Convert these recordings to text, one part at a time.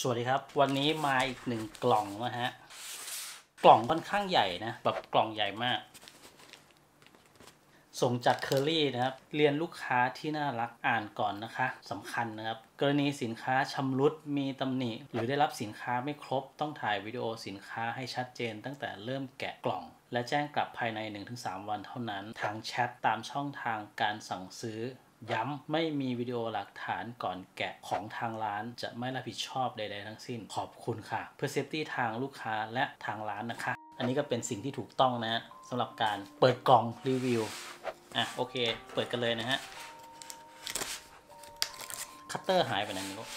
สวัสดีครับวันนี้มาอีกหนึ่งกล่องนะฮะกล่องค่อนข้างใหญ่นะแบบกล่องใหญ่มากส่งจากเคอรี่นะครับเรียนลูกค้าที่น่ารักอ่านก่อนนะคะสำคัญนะครับกรณีสินค้าชำรุดมีตำหนิหรือได้รับสินค้าไม่ครบต้องถ่ายวิดีโอสินค้าให้ชัดเจนตั้งแต่เริ่มแกะกล่องและแจ้งกลับภายใน 1-3 วันเท่านั้นทางแชทตามช่องทางการสั่งซื้อย้ำไม่มีวิดีโอหลักฐานก่อนแกะของทางร้านจะไม่รับผิดชอบใดๆทั้งสิ้นขอบคุณค่ะเพื่อเซฟตี้ทางลูกค้าและทางร้านนะคะอันนี้ก็เป็นสิ่งที่ถูกต้องนะสำหรับการเปิดกล่องรีวิวโอเคเปิดกันเลยนะฮะคัตเตอร์หายไปไหนไม่รู้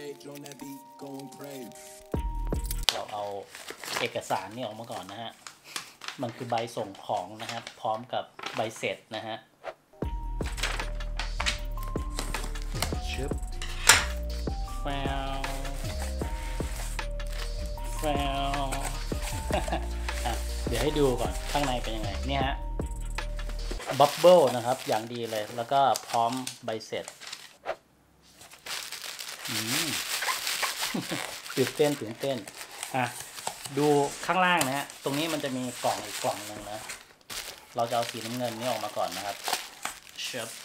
เราเอาเอกสารนี่ออกมาก่อนนะฮะมันคือใบส่งของนะครับพร้อมกับใบเสร็จนะฮะชึบแฟวเดี๋ยวให้ดูก่อนข้างในเป็นยังไงนี่ฮะบับเบิลนะครับอย่างดีเลยแล้วก็พร้อมใบเสร็จตื่นเต้นดูข้างล่างนะฮะตรงนี้มันจะมีกล่องอีกกล่องหนึ่งนะเราจะเอาสีน้ำเงินนี่ออกมาก่อนนะครับเชิบ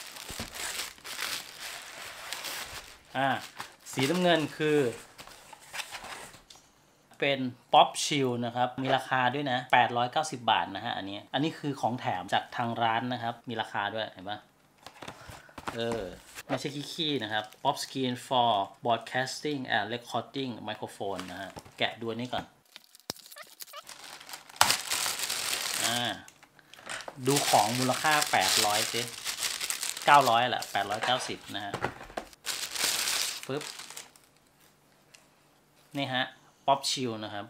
สีน้ำเงินคือเป็นป๊อปชิลนะครับมีราคาด้วยนะ890 บาทนะฮะอันนี้คือของแถมจากทางร้านนะครับมีราคาด้วยเห็นปะไม่ใช่ขี้ๆนะครับ Pop Screen for Broadcasting and Recording Microphone นะฮะแกะดูนี้ก่อนดูของมูลค่า800สิ900แหละ890นะฮะปึ๊บนี่ฮะป๊อปชิลนะครับ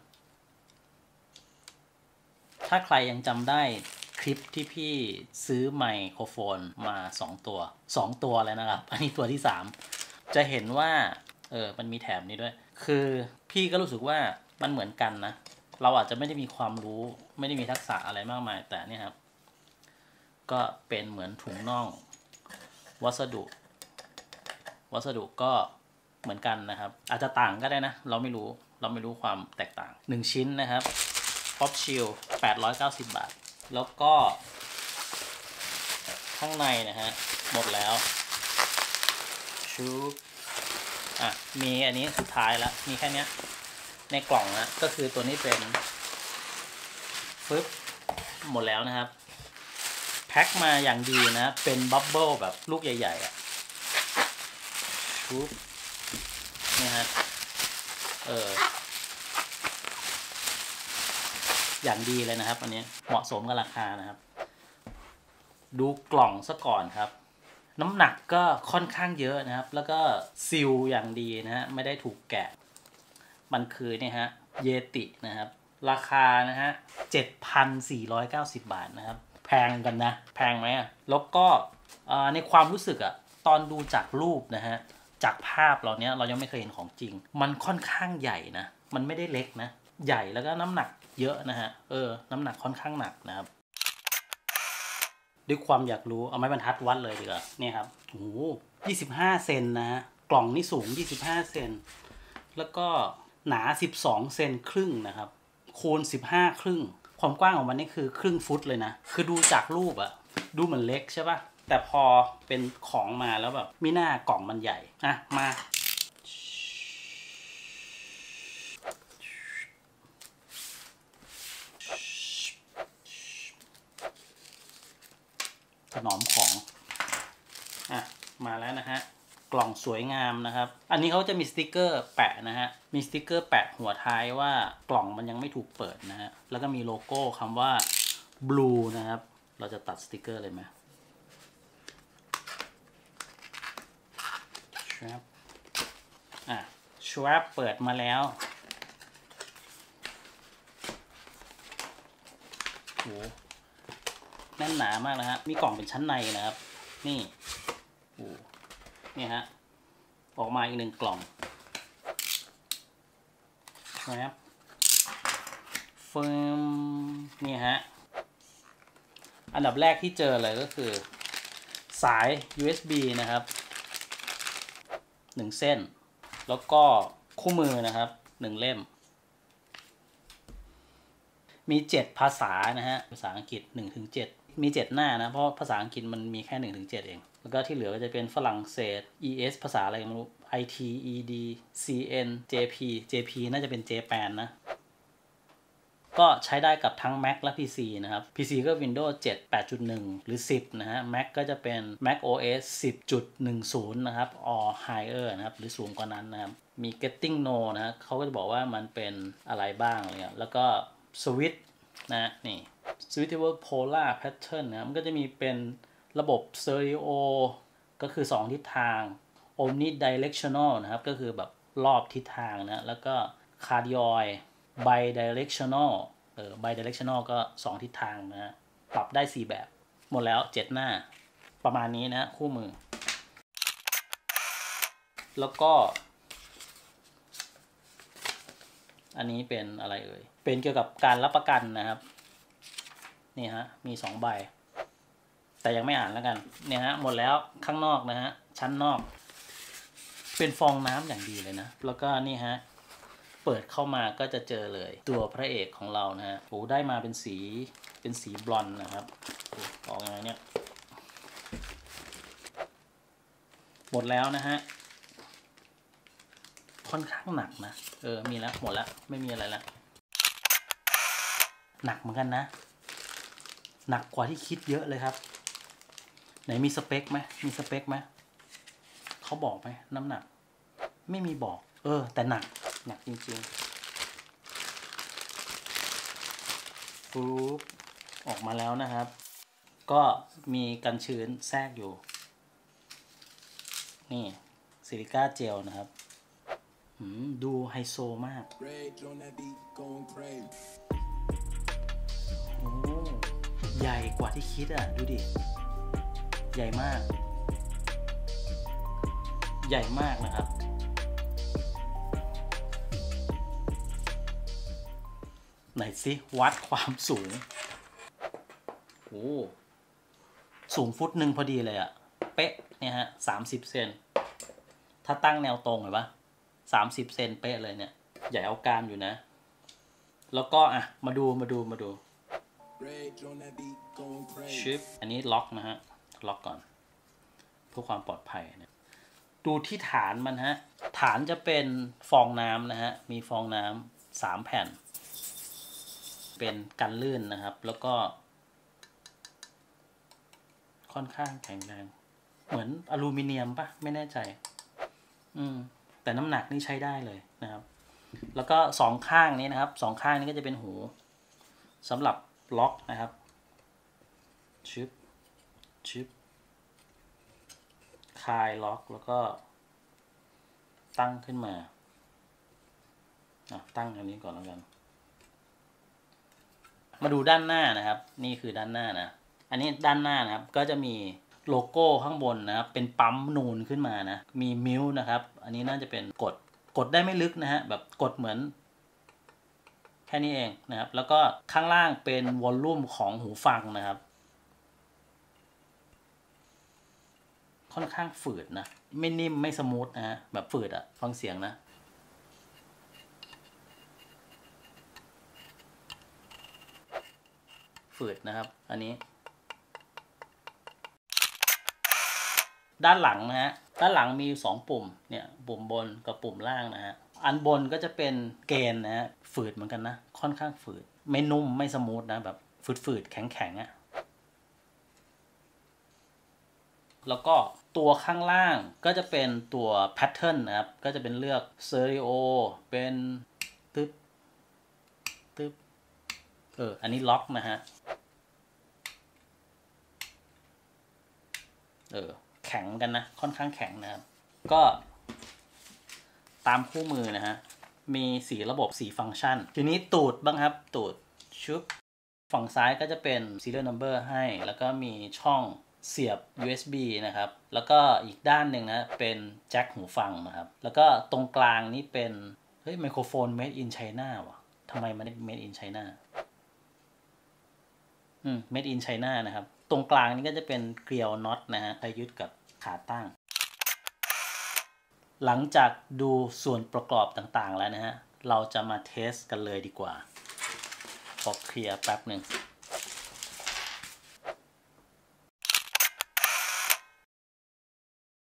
ถ้าใครยังจำได้คลิปที่พี่ซื้อไมโครโฟนมา2 ตัวเลยนะครับอันนี้ตัวที่3จะเห็นว่ามันมีแถมนี้ด้วยคือพี่ก็รู้สึกว่ามันเหมือนกันนะเราอาจจะไม่ได้มีความรู้ไม่ได้มีทักษะอะไรมากมายแต่นี่ครับก็เป็นเหมือนถุงน่องวัสดุก็เหมือนกันนะครับอาจจะต่างก็ได้นะเราไม่รู้ความแตกต่าง1ชิ้นนะครับป๊อปชิล890 บาทแล้วก็ข้างในนะฮะหมดแล้วชูมีอันนี้สุดท้ายแล้วมีแค่นี้ในกล่องนะก็คือตัวนี้เป็นหมดแล้วนะครับแพ็คมาอย่างดีนะเป็นบับเบิ้ลแบบลูกใหญ่ๆชูนี่ฮะอย่างดีเลยนะครับอันนี้เหมาะสมกับราคานะครับดูกล่องซะก่อนครับน้ำหนักก็ค่อนข้างเยอะนะครับแล้วก็ซีลอย่างดีนะฮะไม่ได้ถูกแกะมันคือเนี่ยฮะเยตินะครับราคานะฮะ 7,490 บาทนะครับแพงกันนะแพงไหมแล้วก็ในความรู้สึกตอนดูจากรูปนะฮะจากภาพเราเนี้ยเรายังไม่เคยเห็นของจริงมันค่อนข้างใหญ่นะมันไม่ได้เล็กนะใหญ่แล้วก็น้ำหนักเยอะนะฮะน้ำหนักค่อนข้างหนักนะครับด้วยความอยากรู้เอาไม้บรรทัดวัดเลยดีกว่านี่ครับโอ้25 เซนนะฮะกล่องนี่สูง25 เซนแล้วก็หนา12 เซนครึ่งนะครับคูณ15 ครึ่งความกว้างของมันนี่คือครึ่งฟุตเลยนะคือดูจากรูปดูเหมือนเล็กใช่ป่ะแต่พอเป็นของมาแล้วแบบมีหน้ากล่องมันใหญ่มาถนอมของมาแล้วนะฮะกล่องสวยงามนะครับอันนี้เขาจะมีสติกเกอร์แปะนะฮะมีสติกเกอร์แปะหัวท้ายว่ากล่องมันยังไม่ถูกเปิดนะฮะแล้วก็มีโลโก้คำว่า Blue นะครับเราจะตัดสติกเกอร์เลยไหมStrap เปิดมาแล้วโหแน่นหนามากนะฮะมีกล่องเป็นชั้นในนะครับนี่ฮะออกมาอีก1 กล่องนะครับนี่ฮะอันดับแรกที่เจอเลยก็คือสาย USB นะครับ1 เส้นแล้วก็คู่มือนะครับ1เล่มมี7ภาษานะฮะภาษาอังกฤษ1-7มี7หน้านะเพราะภาษาอังกฤษมันมีแค่1-7เองแล้วก็ที่เหลือก็จะเป็นฝรั่งเศส ES ภาษาอะไรไม่รู้ IT ED CN JP น่าจะเป็น Japan นะก็ใช้ได้กับทั้ง Mac และ PC นะครับ PC ก็ Windows 7 8.1 หรือ 10 นะฮะ Mac ก็จะเป็น Mac OS 10.10 นะครับ or higher นะครับหรือสูงกว่านั้นนะครับมี Getting No นะเขาก็จะบอกว่ามันเป็นอะไรบ้างอะไรเงี้ยแล้วก็ Switch นะนี่ Switchable Polar Pattern นะมันก็จะมีเป็นระบบ Stereo ก็คือ2ทิศทาง Omnidirectional นะครับก็คือแบบรอบทิศทางนะแล้วก็ Cardioid bidirectional bidirectional ก็2ทิศทางนะฮะปรับได้4แบบหมดแล้ว7หน้าประมาณนี้นะคู่มือแล้วก็อันนี้เป็นอะไรเอ่ยเป็นเกี่ยวกับการรับประกันนะครับนี่ฮะมี2ใบแต่ยังไม่อ่านแล้วกันเนี่ยฮะหมดแล้วข้างนอกนะฮะชั้นนอกเป็นฟองน้ำอย่างดีเลยนะแล้วก็นี่ฮะเปิดเข้ามาก็จะเจอเลยตัวพระเอกของเรานะฮะโอ้ได้มาเป็นสีบลอนด์นะครับออกยังไงเนี่ยหมดแล้วนะฮะค่อนข้างหนักนะมีแล้วหมดแล้วไม่มีอะไรแล้วหนักเหมือนกันนะหนักกว่าที่คิดเยอะเลยครับไหนมีสเปคไหมมีสเปคไหมเขาบอกไหมน้ำหนักไม่มีบอกแต่หนักจริงๆปุ๊บออกมาแล้วนะครับก็มีกันชื้นแทรกอยู่นี่ซิลิก้าเจลนะครับดูไฮโซมากโอ้ใหญ่กว่าที่คิดอ่ะดูดิใหญ่มากนะครับไหนสิวัดความสูงโอ้สูงฟุตหนึ่งพอดีเลยอ่ะเป๊ะเนี่ยฮะ30 เซนถ้าตั้งแนวตรงเห็นปะ30 เซนเป๊ะเลยเนี่ยใหญ่เอาการอยู่นะแล้วก็มาดูชิปอันนี้ล็อกนะฮะล็อกก่อนเพื่อความปลอดภัยเนี่ยดูที่ฐานมันฮะฐานจะเป็นฟองน้ำนะฮะมีฟองน้ำ3แผ่นเป็นกันลื่นนะครับแล้วก็ค่อนข้างแข็งแรงเหมือนอลูมิเนียมปะไม่แน่ใจแต่น้ำหนักนี่ใช้ได้เลยนะครับแล้วก็2ข้างนี้นะครับ2ข้างนี้ก็จะเป็นหูสำหรับล็อกนะครับชึบคลายล็อกแล้วก็ตั้งขึ้นมาตั้งอันนี้ก่อนแล้วกันมาดูด้านหน้านะครับนี่คือด้านหน้านะอันนี้ด้านหน้านะครับก็จะมีโลโก้ข้างบนนะครับเป็นปั๊มนูนขึ้นมานะมีมิวนะครับอันนี้น่าจะเป็นกดได้ไม่ลึกนะฮะแบบกดเหมือนแค่นี้เองนะครับแล้วก็ข้างล่างเป็นวอลลุ่มของหูฟังนะครับค่อนข้างฝืดนะไม่นิ่มไม่สมูทนะฮะแบบฝืดฟังเสียงนะฝืดนะครับอันนี้ด้านหลังนะฮะด้านหลังมี2ปุ่มเนี่ยปุ่มบนกับปุ่มล่างนะฮะอันบนก็จะเป็นเกณฑ์นะฮะฝืดเหมือนกันนะค่อนข้างฝืดไม่นุ่มไม่สมูทนะแบบฝืดแข็งแล้วก็ตัวข้างล่างก็จะเป็นตัวแพทเทิร์นนะครับก็จะเป็นเลือกสเตอริโอเป็นตึ๊บอันนี้ล็อกนะฮะแข็งกันนะค่อนข้างแข็งนะครับก็ตามคู่มือนะฮะมี4ระบบ4ฟังก์ชันทีนี้ตูดบ้างครับตูดชุบฝั่งซ้ายก็จะเป็น serial number ให้แล้วก็มีช่องเสียบ USB นะครับแล้วก็อีกด้านหนึ่งนะเป็นแจ็คหูฟังนะครับแล้วก็ตรงกลางนี่เป็นไมโครโฟน made in China ว่ะทำไมมัน made in China made in China นะครับตรงกลางนี่ก็จะเป็นเกลียวน็อตนะฮะไปยึดกับขาตั้งหลังจากดูส่วนประกอบต่างๆแล้วนะฮะเราจะมาเทสกันเลยดีกว่าขอเคลียร์แป๊บหนึ่ง